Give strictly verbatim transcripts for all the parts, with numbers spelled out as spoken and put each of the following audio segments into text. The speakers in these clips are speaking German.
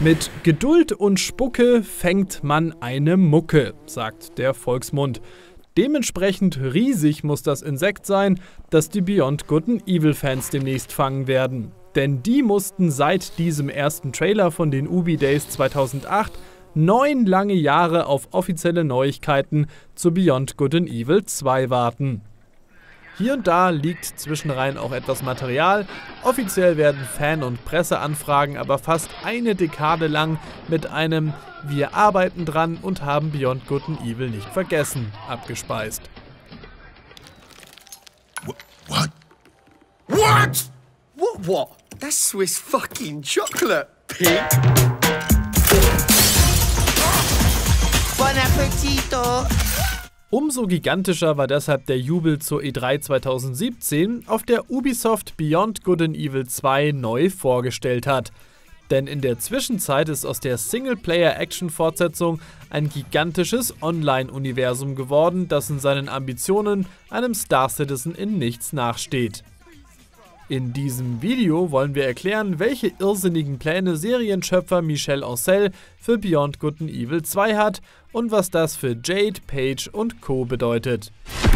Mit Geduld und Spucke fängt man eine Mucke, sagt der Volksmund. Dementsprechend riesig muss das Insekt sein, das die Beyond Good and Evil Fans demnächst fangen werden. Denn die mussten seit diesem ersten Trailer von den Ubi Days zweitausendacht neun lange Jahre auf offizielle Neuigkeiten zu Beyond Good and Evil zwei warten. Hier und da liegt zwischenrein auch etwas Material. Offiziell werden Fan- und Presseanfragen aber fast eine Dekade lang mit einem „Wir arbeiten dran und haben Beyond Good and Evil nicht vergessen" abgespeist. What? What? What, what? That's Swiss fucking chocolate, pig. Buon appetito! Umso gigantischer war deshalb der Jubel zur E drei zweitausendsiebzehn, auf der Ubisoft Beyond Good and Evil zwei neu vorgestellt hat. Denn in der Zwischenzeit ist aus der Singleplayer-Action-Fortsetzung ein gigantisches Online-Universum geworden, das in seinen Ambitionen einem Star Citizen in nichts nachsteht. In diesem Video wollen wir erklären, welche irrsinnigen Pläne Serienschöpfer Michel Ancel für Beyond Good and Evil zwei hat und was das für Jade, Paige und Co. bedeutet.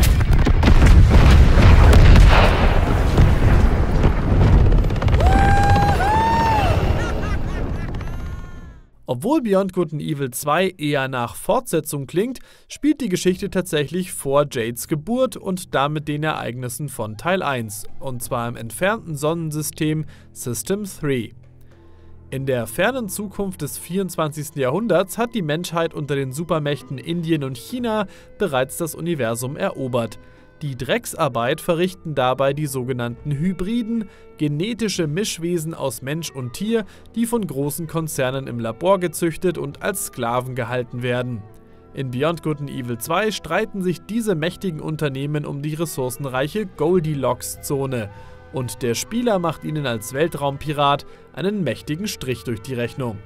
Obwohl Beyond Good and Evil zwei eher nach Fortsetzung klingt, spielt die Geschichte tatsächlich vor Jades Geburt und damit den Ereignissen von Teil eins, und zwar im entfernten Sonnensystem System drei. In der fernen Zukunft des vierundzwanzigsten Jahrhunderts hat die Menschheit unter den Supermächten Indien und China bereits das Universum erobert. Die Drecksarbeit verrichten dabei die sogenannten Hybriden, genetische Mischwesen aus Mensch und Tier, die von großen Konzernen im Labor gezüchtet und als Sklaven gehalten werden. In Beyond Good and Evil zwei streiten sich diese mächtigen Unternehmen um die ressourcenreiche Goldilocks-Zone und der Spieler macht ihnen als Weltraumpirat einen mächtigen Strich durch die Rechnung.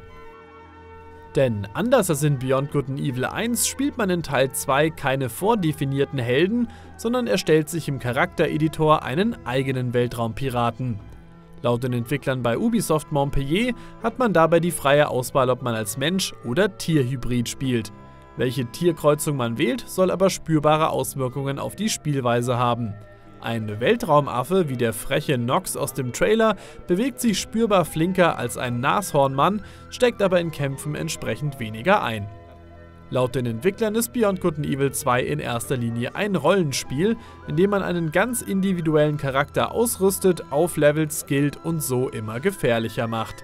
Denn anders als in Beyond Good and Evil eins spielt man in Teil zwei keine vordefinierten Helden, sondern erstellt sich im Charaktereditor einen eigenen Weltraumpiraten. Laut den Entwicklern bei Ubisoft Montpellier hat man dabei die freie Auswahl, ob man als Mensch- oder Tierhybrid spielt. Welche Tierkreuzung man wählt, soll aber spürbare Auswirkungen auf die Spielweise haben. Ein Weltraumaffe wie der freche Nox aus dem Trailer bewegt sich spürbar flinker als ein Nashornmann, steckt aber in Kämpfen entsprechend weniger ein. Laut den Entwicklern ist Beyond Good and Evil zwei in erster Linie ein Rollenspiel, in dem man einen ganz individuellen Charakter ausrüstet, auflevelt, skillt und so immer gefährlicher macht.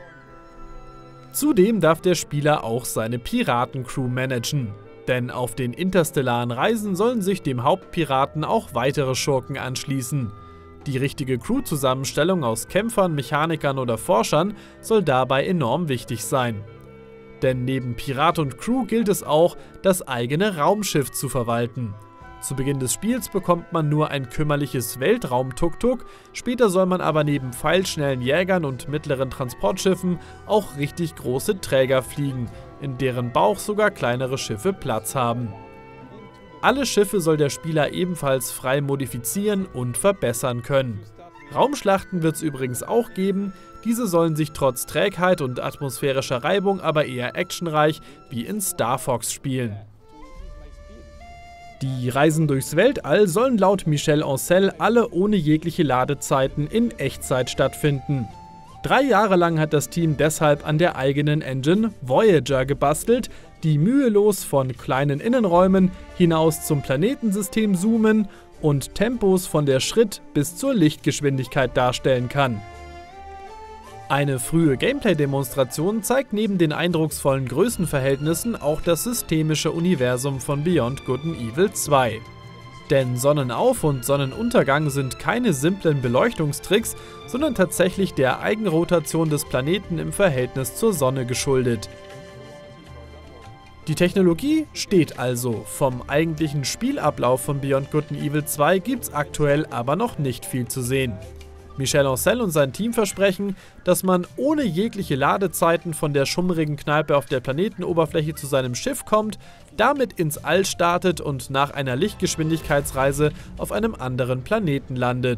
Zudem darf der Spieler auch seine Piratencrew managen. Denn auf den interstellaren Reisen sollen sich dem Hauptpiraten auch weitere Schurken anschließen. Die richtige Crew-Zusammenstellung aus Kämpfern, Mechanikern oder Forschern soll dabei enorm wichtig sein. Denn neben Pirat und Crew gilt es auch, das eigene Raumschiff zu verwalten. Zu Beginn des Spiels bekommt man nur ein kümmerliches Weltraum-Tuk-Tuk, später soll man aber neben pfeilschnellen Jägern und mittleren Transportschiffen auch richtig große Träger fliegen, in deren Bauch sogar kleinere Schiffe Platz haben. Alle Schiffe soll der Spieler ebenfalls frei modifizieren und verbessern können. Raumschlachten wird es übrigens auch geben, diese sollen sich trotz Trägheit und atmosphärischer Reibung aber eher actionreich wie in Star Fox spielen. Die Reisen durchs Weltall sollen laut Michel Ancel alle ohne jegliche Ladezeiten in Echtzeit stattfinden. Drei Jahre lang hat das Team deshalb an der eigenen Engine Voyager gebastelt, die mühelos von kleinen Innenräumen hinaus zum Planetensystem zoomen und Tempos von der Schritt- bis zur Lichtgeschwindigkeit darstellen kann. Eine frühe Gameplay-Demonstration zeigt neben den eindrucksvollen Größenverhältnissen auch das systemische Universum von Beyond Good and Evil zwei. Denn Sonnenauf- und Sonnenuntergang sind keine simplen Beleuchtungstricks, sondern tatsächlich der Eigenrotation des Planeten im Verhältnis zur Sonne geschuldet. Die Technologie steht also. Vom eigentlichen Spielablauf von Beyond Good and Evil zwei gibt's aktuell aber noch nicht viel zu sehen. Michel Ancel und sein Team versprechen, dass man ohne jegliche Ladezeiten von der schummrigen Kneipe auf der Planetenoberfläche zu seinem Schiff kommt, damit ins All startet und nach einer Lichtgeschwindigkeitsreise auf einem anderen Planeten landet.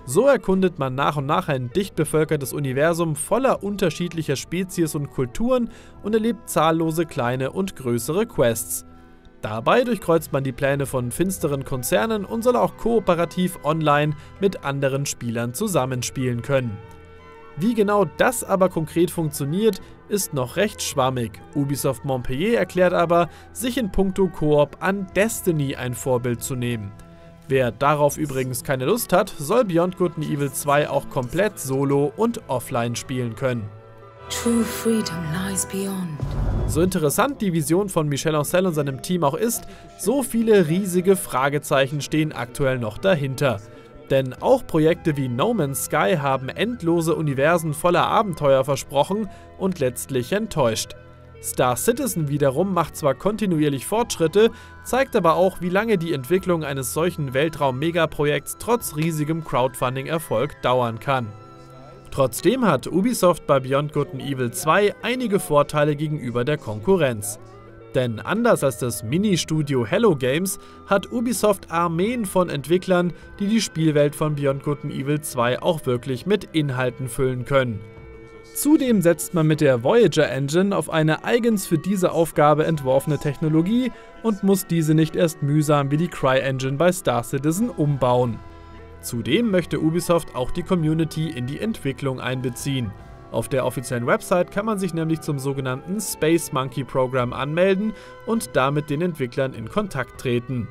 So erkundet man nach und nach ein dicht bevölkertes Universum voller unterschiedlicher Spezies und Kulturen und erlebt zahllose kleine und größere Quests. Dabei durchkreuzt man die Pläne von finsteren Konzernen und soll auch kooperativ online mit anderen Spielern zusammenspielen können. Wie genau das aber konkret funktioniert, ist noch recht schwammig. Ubisoft Montpellier erklärt aber, sich in puncto Koop an Destiny ein Vorbild zu nehmen. Wer darauf übrigens keine Lust hat, soll Beyond Good and Evil zwei auch komplett solo und offline spielen können. True freedom lies beyond. So interessant die Vision von Michel Ancel und seinem Team auch ist, so viele riesige Fragezeichen stehen aktuell noch dahinter. Denn auch Projekte wie No Man's Sky haben endlose Universen voller Abenteuer versprochen und letztlich enttäuscht. Star Citizen wiederum macht zwar kontinuierlich Fortschritte, zeigt aber auch, wie lange die Entwicklung eines solchen Weltraum-Megaprojekts trotz riesigem Crowdfunding-Erfolg dauern kann. Trotzdem hat Ubisoft bei Beyond Good and Evil zwei einige Vorteile gegenüber der Konkurrenz. Denn anders als das Mini-Studio Hello Games hat Ubisoft Armeen von Entwicklern, die die Spielwelt von Beyond Good and Evil zwei auch wirklich mit Inhalten füllen können. Zudem setzt man mit der Voyager Engine auf eine eigens für diese Aufgabe entworfene Technologie und muss diese nicht erst mühsam wie die CryEngine bei Star Citizen umbauen. Zudem möchte Ubisoft auch die Community in die Entwicklung einbeziehen. Auf der offiziellen Website kann man sich nämlich zum sogenannten Space Monkey Program anmelden und damit den Entwicklern in Kontakt treten.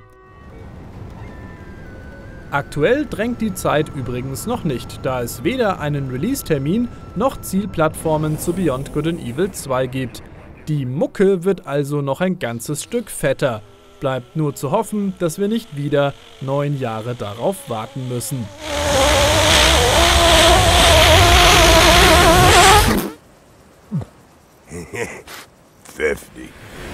Aktuell drängt die Zeit übrigens noch nicht, da es weder einen Release-Termin noch Zielplattformen zu Beyond Good and Evil zwei gibt. Die Mucke wird also noch ein ganzes Stück fetter. Bleibt nur zu hoffen, dass wir nicht wieder neun Jahre darauf warten müssen. Fifty.